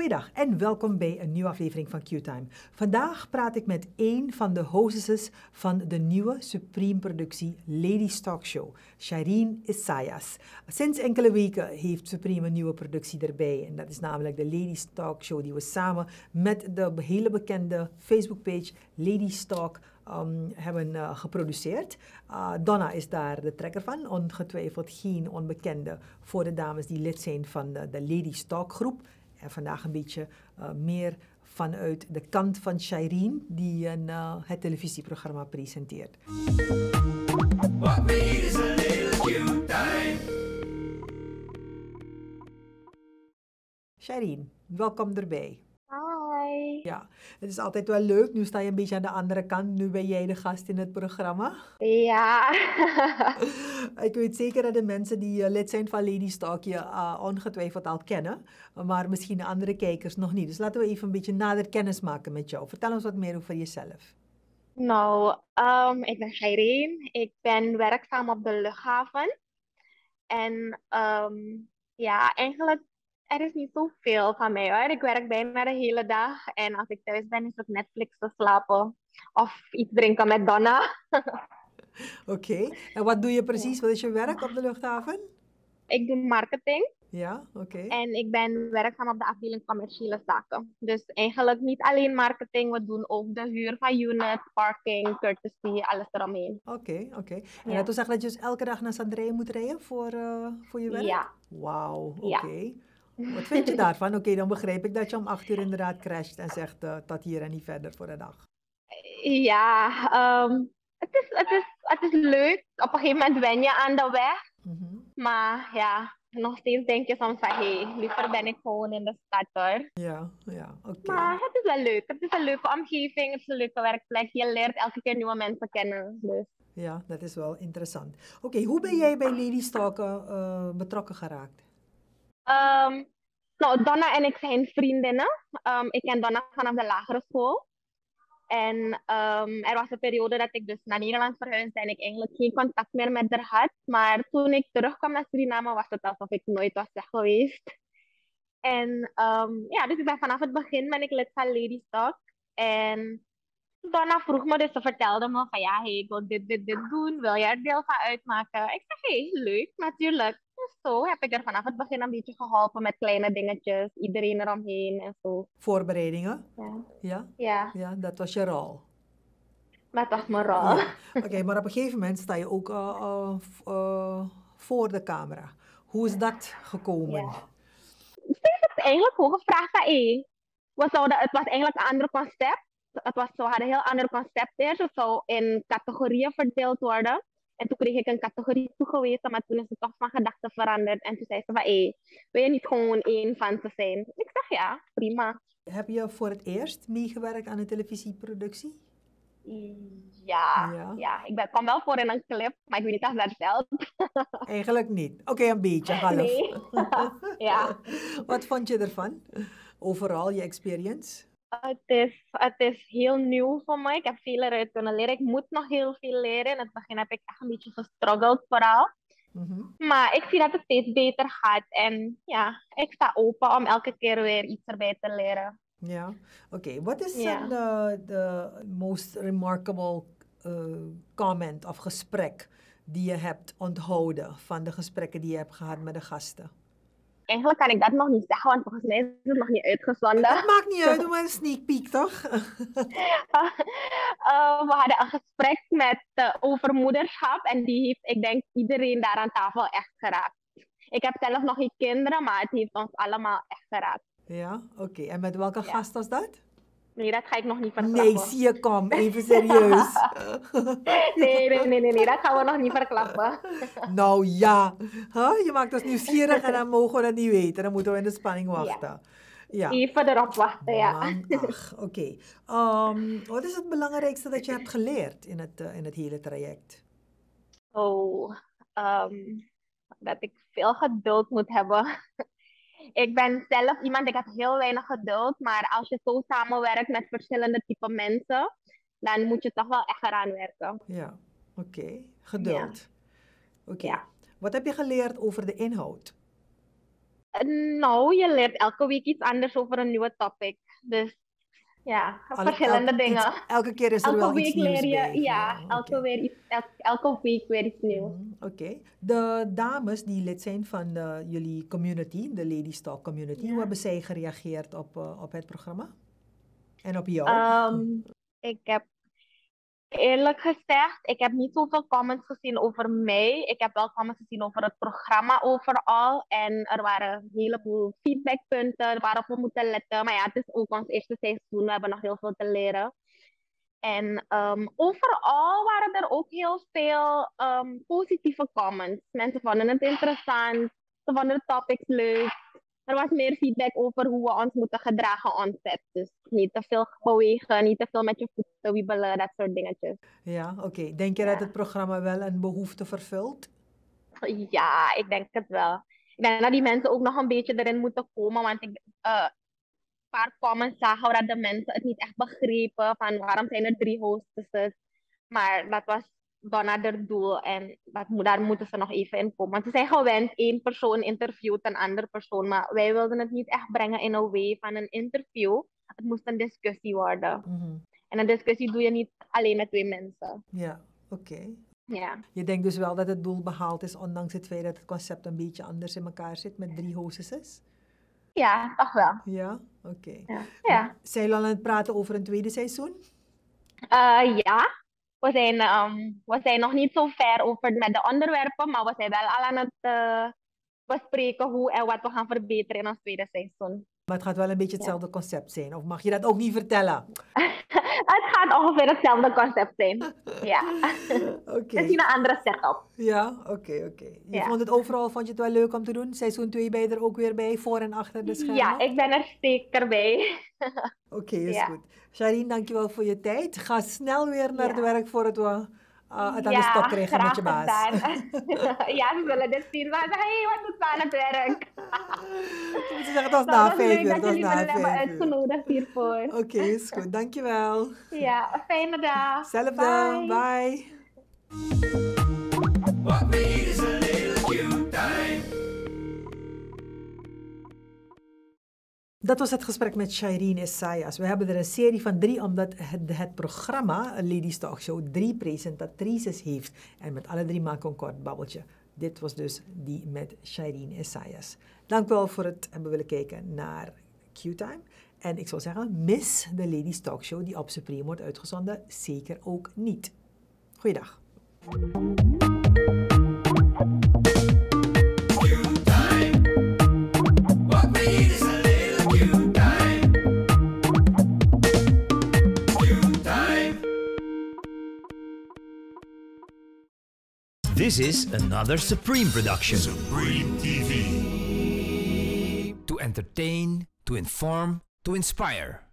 Goeiedag en welkom bij een nieuwe aflevering van Q-Time. Vandaag praat ik met een van de hostesses van de nieuwe Supreme-productie Ladies Talk Show, Shireen Isaias. Sinds enkele weken heeft Supreme een nieuwe productie erbij en dat is namelijk de Ladies Talk Show die we samen met de hele bekende Facebookpage Ladies Talk hebben geproduceerd. Donna is daar de trekker van, ongetwijfeld geen onbekende voor de dames die lid zijn van de Ladies Talk groep. En vandaag een beetje meer vanuit de kant van Shireen, die het televisieprogramma presenteert. What we is a little Q-Time. Shireen, welkom erbij. Hi. Ja, het is altijd wel leuk. Nu sta je een beetje aan de andere kant. Nu ben jij de gast in het programma. Ja. Ik weet zeker dat de mensen die lid zijn van Ladies Talk je ongetwijfeld al kennen. Maar misschien de andere kijkers nog niet. Dus laten we even een beetje nader kennis maken met jou. Vertel ons wat meer over jezelf. Nou, ik ben Shireen. Ik ben werkzaam op de luchthaven. En ja, eigenlijk, er is niet zoveel van mij hoor. Ik werk bijna de hele dag. En als ik thuis ben, is het Netflix te slapen. Of iets drinken met Donna. Oké. En wat doe je Ja. precies? Wat is je werk op de luchthaven? Ik doe marketing. Ja, oké. En ik ben werkzaam op de afdeling commerciële zaken. Dus eigenlijk niet alleen marketing, we doen ook de huur van unit, parking, courtesy, alles eromheen. Oké. En Ja. dat wil zeggen dat je dus elke dag naar Sandrije moet rijden voor je werk? Ja. Wauw, Ja. oké. Wat vind je daarvan? Oké, dan begrijp ik dat je om 8 uur inderdaad crasht en zegt tot hier en niet verder voor de dag. Ja, het is leuk. Op een gegeven moment wen je aan de weg. Mhm. Maar ja, nog steeds denk je soms van, hé, liever ben ik gewoon in de stad hoor. Ja, oké. Maar het is wel leuk. Het is een leuke omgeving, het is een leuke werkplek. Je leert elke keer nieuwe mensen kennen. Dus. Ja, dat is wel interessant. Oké, hoe ben jij bij Ladies Talk betrokken geraakt? Nou, Donna en ik zijn vriendinnen. Ik ken Donna vanaf de lagere school. En er was een periode dat ik dus naar Nederland verhuisde en ik eigenlijk geen contact meer met haar had. Maar toen ik terugkwam naar Suriname was het alsof ik nooit was weg geweest. En ja, dus ik ben vanaf het begin ben ik lid van Ladies Talk. En Donna vroeg me dus, ze vertelde me van ja, hey, ik wil dit doen. Wil jij er deel van uitmaken? Ik zeg, hey, leuk, natuurlijk. Dus zo heb ik er vanaf het begin een beetje geholpen met kleine dingetjes. Iedereen eromheen en zo. Voorbereidingen? Ja. Ja? Ja, Ja, dat was je rol. dat was mijn rol. Ja. Oké, maar op een gegeven moment sta je ook voor de camera. Hoe is dat gekomen? Ja. Ze heeft het eigenlijk gewoon gevraagd aan E. Het was eigenlijk een ander concept. We hadden een heel ander concept eerst. Het zou in categorieën verdeeld worden. En toen kreeg ik een categorie toegewezen, maar toen is het toch van gedachten veranderd. En toen zei ze van, wil je niet gewoon één van te zijn? Ik zeg ja, prima. Heb je voor het eerst meegewerkt aan een televisieproductie? Ja. Ik kwam wel voor in een clip, maar ik weet niet of dat telt. Eigenlijk niet. Oké, een beetje, half. Nee. Ja. Wat vond je ervan? Overal, je experience? Het is heel nieuw voor mij. Ik heb veel eruit kunnen leren. Ik moet nog heel veel leren. In het begin heb ik echt een beetje gestruggeld vooral. Mhm. Maar ik zie dat het steeds beter gaat. En ja, ik sta open om elke keer weer iets erbij te leren. Ja, oké. Wat is Ja. de most remarkable comment of gesprek die je hebt onthouden van de gesprekken die je hebt gehad met de gasten? Eigenlijk kan ik dat nog niet zeggen, want volgens mij is het nog niet uitgezonden. Dat maakt niet uit, doe maar een sneak peek, toch? We hadden een gesprek over moederschap en die heeft, ik denk, iedereen daar aan tafel echt geraakt. Ik heb zelf nog geen kinderen, maar het heeft ons allemaal echt geraakt. Ja, oké. En met welke gast was dat? Nee, dat ga ik nog niet verklappen. Nee, zie je, kom, even serieus. Nee, dat gaan we nog niet verklappen. Nou ja, je maakt ons nieuwsgierig en dan mogen we dat niet weten. Dan moeten we in de spanning wachten. Ja. Even erop wachten, ja. Man, ach, oké. Wat is het belangrijkste dat je hebt geleerd in het hele traject? Dat ik veel geduld moet hebben. Ik ben zelf iemand, ik heb heel weinig geduld, maar als je zo samenwerkt met verschillende type mensen, dan moet je toch wel echt eraan werken. Ja, oké. Geduld. Ja. Oké. Ja. Wat heb je geleerd over de inhoud? Nou, je leert elke week iets anders over een nieuwe topic. Dus ja, verschillende dingen. Elke keer is er Elke wel iets week nieuws leer je, bij. ja, elke week weer iets nieuws. Oké. De dames die lid zijn van jullie community, de Ladies Talk community, hoe hebben zij gereageerd op het programma? En op jou? Ik heb eerlijk gezegd, ik heb niet zoveel comments gezien over mij. Ik heb wel comments gezien over het programma overal. En er waren een heleboel feedbackpunten waarop we moeten letten. Maar ja, het is ook ons eerste seizoen. We hebben nog heel veel te leren. En overal waren er ook heel veel positieve comments. Mensen vonden het interessant. Ze vonden de topics leuk. Er was meer feedback over hoe we ons moeten gedragen on set. Dus niet te veel bewegen, niet te veel met je voeten wiebelen, dat soort dingetjes. Ja, oké. Denk je dat het programma wel een behoefte vervult? Ja, ik denk het wel. Ik denk dat die mensen ook nog een beetje erin moeten komen, want ik een paar comments zagen dat de mensen het niet echt begrepen van waarom zijn er 3 hostesses. Maar dat was Donna haar doel en daar moeten ze nog even in komen. Want ze zijn gewend, 1 persoon interviewt een andere persoon, maar wij wilden het niet echt brengen in een way van een interview. Het moest een discussie worden. En een discussie doe je niet alleen met 2 mensen. Ja, oké. Ja. Je denkt dus wel dat het doel behaald is, ondanks het feit dat het concept een beetje anders in elkaar zit met 3 hostesses? Ja, toch wel. Ja, oké. Ja. Zijn jullie al aan het praten over een tweede seizoen? Ja. We zijn nog niet zo ver over met de onderwerpen, maar we zijn wel al aan het bespreken hoe en wat we gaan verbeteren in ons tweede seizoen. Maar het gaat wel een beetje hetzelfde concept zijn, of mag je dat ook niet vertellen? Het gaat ongeveer hetzelfde concept zijn. Ja. Oké. Misschien een andere setup. Ja, oké. Vond je het wel leuk om te doen? Seizoen 2 ben je er ook weer bij, voor en achter de schermen? Ja, ik ben er zeker bij. Oké, is goed. Charine, dankjewel voor je tijd. Ga snel weer naar het werk voordat we het aan de stok krijgen met je baas. Ja, ze zullen dit zien. Maar hey, wat doet ze aan het werk? Ze zeggen, dat was na 5 uur. Dat jullie me hebben uitgenodigd hiervoor. Oké, is goed. Dankjewel. Ja, een fijne dag. Zelfde. Bye. What we need is a little Q-time. Dat was het gesprek met Shireen Isaias. We hebben er een serie van 3, omdat het programma Ladies Talk Show 3 presentatrices heeft. En met alle 3 maken we een kort babbeltje. Dit was dus die met Shireen Isaias. Dank wel voor het hebben willen kijken naar Q-Time. En ik zou zeggen, mis de Ladies Talk Show die op Supreme wordt uitgezonden zeker ook niet. Goeiedag. This is another Supreme production. Supreme TV. To entertain, to inform, to inspire.